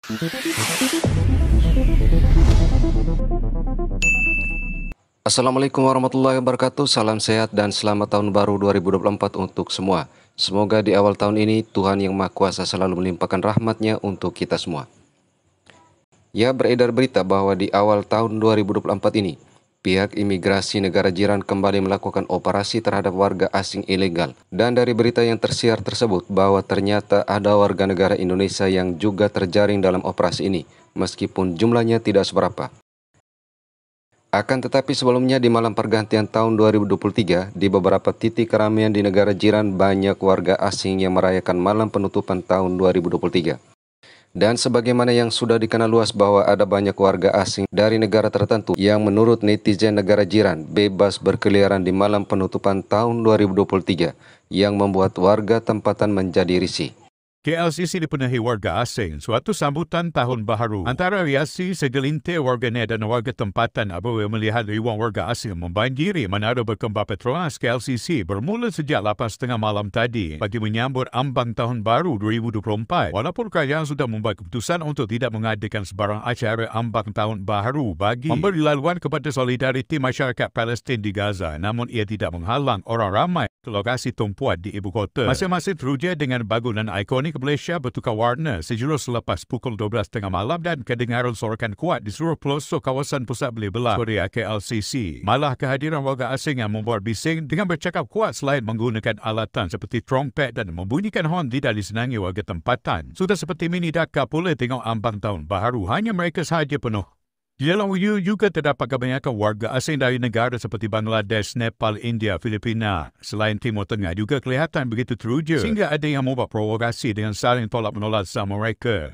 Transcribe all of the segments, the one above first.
Assalamualaikum warahmatullahi wabarakatuh, salam sehat dan selamat tahun baru 2024 untuk semua. Semoga di awal tahun ini Tuhan Yang Maha Kuasa selalu melimpahkan rahmat-Nya untuk kita semua. Ya, beredar berita bahwa di awal tahun 2024 ini, pihak imigrasi negara jiran kembali melakukan operasi terhadap warga asing ilegal. Dan dari berita yang tersiar tersebut bahwa ternyata ada warga negara Indonesia yang juga terjaring dalam operasi ini, meskipun jumlahnya tidak seberapa. Akan tetapi sebelumnya di malam pergantian tahun 2023, di beberapa titik keramaian di negara jiran banyak warga asing yang merayakan malam penutupan tahun 2023. Dan sebagaimana yang sudah dikenal luas bahwa ada banyak warga asing dari negara tertentu yang menurut netizen negara jiran bebas berkeliaran di malam penutupan tahun 2023 yang membuat warga tempatan menjadi risih. KLCC dipenuhi warga asing, suatu sambutan tahun baharu. Antara reaksi segelintir warganet dan warga tempatan apabila melihat ribuan warga asing membanjiri Manado Berkembang Petronas KLCC bermula sejak 8:30 malam tadi bagi menyambut ambang tahun baru 2024. Walaupun kerajaan sudah membuat keputusan untuk tidak mengadakan sebarang acara ambang tahun baharu bagi memberi laluan kepada solidariti masyarakat Palestin di Gaza, namun ia tidak menghalang orang ramai ke lokasi tumpuan di ibu kota. Masing-masing teruja dengan bangunan ikonik Malaysia bertukar warna sejurus selepas pukul 12:30 malam dan kedengaran sorakan kuat di seluruh pelosok kawasan pusat beli belah Korea KLCC. Malah kehadiran warga asing yang membuat bising dengan bercakap kuat selain menggunakan alatan seperti trompet dan membunyikan horn tidak disenangi warga tempatan. Sudah seperti mini Dakar pula tengok ambang tahun baharu, hanya mereka sahaja penuh. Di dalam video juga terdapat kebanyakan warga asing dari negara seperti Bangladesh, Nepal, India, Filipina. Selain Timur Tengah juga kelihatan begitu teruja sehingga ada yang membuat provokasi dengan saling tolak-menolak sama mereka.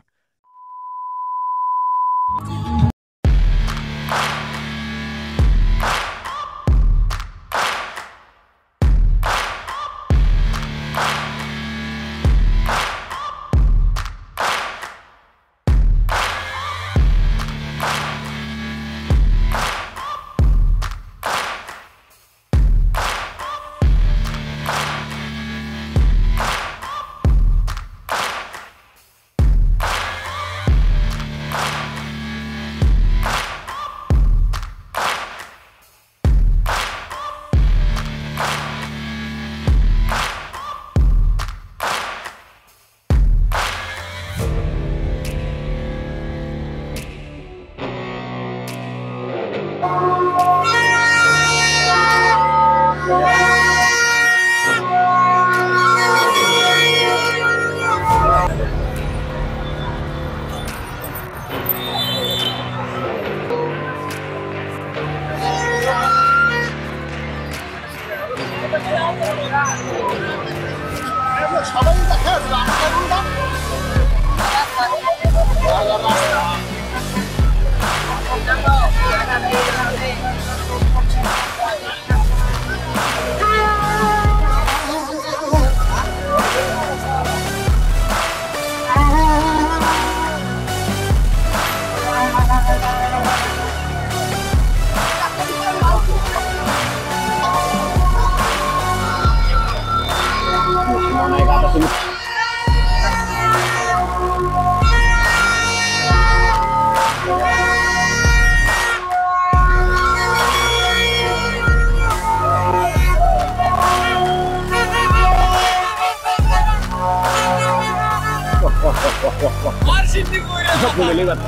Boleh lewat.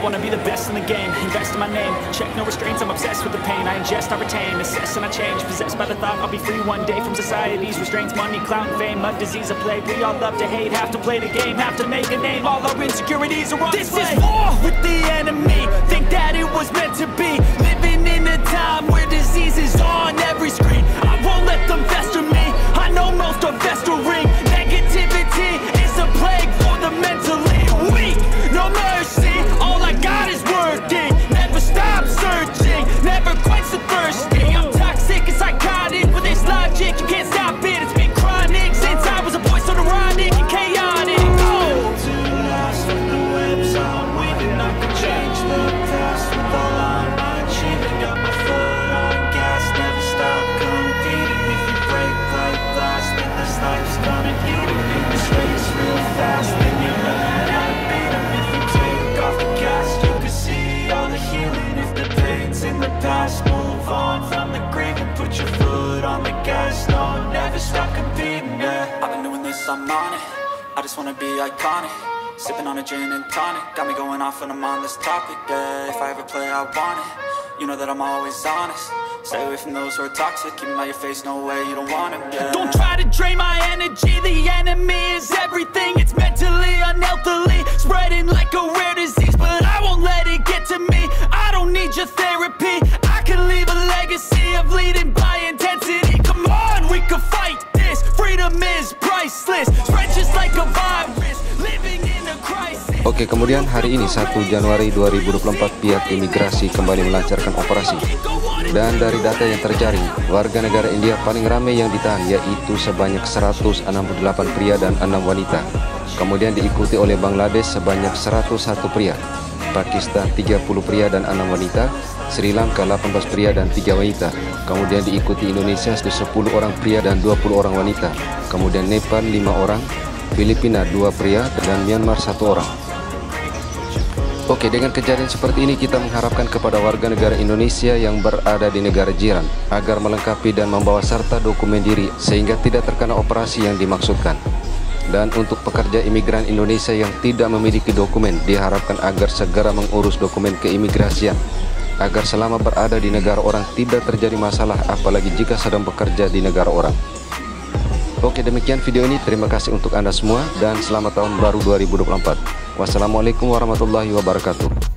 wanna be the best in the game, invest in my name, check no restraints, I'm obsessed with the pain. I ingest, I retain, assess and I change, possessed by the thought I'll be free one day from society's restraints. Money, clout, and fame, a disease, a plague. We all love to hate, have to play the game, have to make a name. All our insecurities are on display. This is war with the enemy, think that it was meant to be. Living in a time where disease is on every screen. I won't let them fester me, I know most are festering. Negativity is a plague for the mentally weak. No mercy, all I got is working. Never stop searching, never quite so thirsty. I'm toxic and psychotic with this logic, you can't stop it. It's been chronic since I was a boy, so neurotic and chaotic. Oh, to last with the webs I'm weaving, I can change the past with all I'm achieving. Got my foot on gas, never stop competing. If you break like glass, then this life's gonna eat it. In this race real fast, then you learn how to beat 'em. If you take off the gas, you can see all the healing. If the pain's in the past, move on from the grave and put your foot on the gas. No, never stop competing, yeah. I've been doing this, I'm on it. I just wanna be iconic. Sipping on a gin and tonic, got me going off when I'm on this topic, yeah. If I ever play, I want it. You know that I'm always honest. Stay away from those who are toxic. Keep them out your face, no way, you don't want it, yeah. Don't try to drain my energy. The enemy is everything. It's mentally, unhealthily, spreading like a rare disease. But I won't let it get to me. I don't need your therapy. I can leave a legacy of leading by intensity. Come on, we can fight this. Freedom is priceless. Spread just like a virus. Living in a crisis. Oke, kemudian hari ini 1 Januari 2024 pihak imigrasi kembali melancarkan operasi. Dan dari data yang terjaring, warga negara India paling ramai yang ditahan yaitu sebanyak 168 pria dan 6 wanita. Kemudian diikuti oleh Bangladesh sebanyak 101 pria, Pakistan 30 pria dan 6 wanita, Sri Lanka 18 pria dan 3 wanita. Kemudian diikuti Indonesia 10 orang pria dan 20 orang wanita. Kemudian Nepal 5 orang, Filipina 2 pria dan Myanmar 1 orang. Oke, dengan kejadian seperti ini kita mengharapkan kepada warga negara Indonesia yang berada di negara jiran agar melengkapi dan membawa serta dokumen diri sehingga tidak terkena operasi yang dimaksudkan. Dan untuk pekerja imigran Indonesia yang tidak memiliki dokumen diharapkan agar segera mengurus dokumen keimigrasian agar selama berada di negara orang tidak terjadi masalah, apalagi jika sedang bekerja di negara orang. Oke, demikian video ini. Terima kasih untuk Anda semua dan selamat tahun baru 2024. Wassalamualaikum warahmatullahi wabarakatuh.